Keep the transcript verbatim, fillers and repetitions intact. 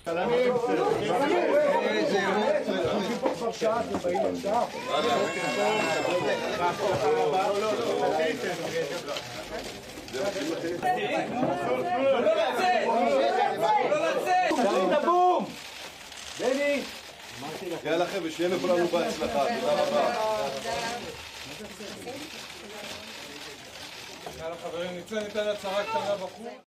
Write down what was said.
צלמים, איזה יום פה כבר שעה, אתם באים עכשיו. לא לצאת! לא לצאת! תרים את הבום! בני! יאללה חבר'ה, שיהיה לכולנו בהצלחה, תודה רבה. יאללה חברים, נצא ניתן הצהרה קטנה בחוץ.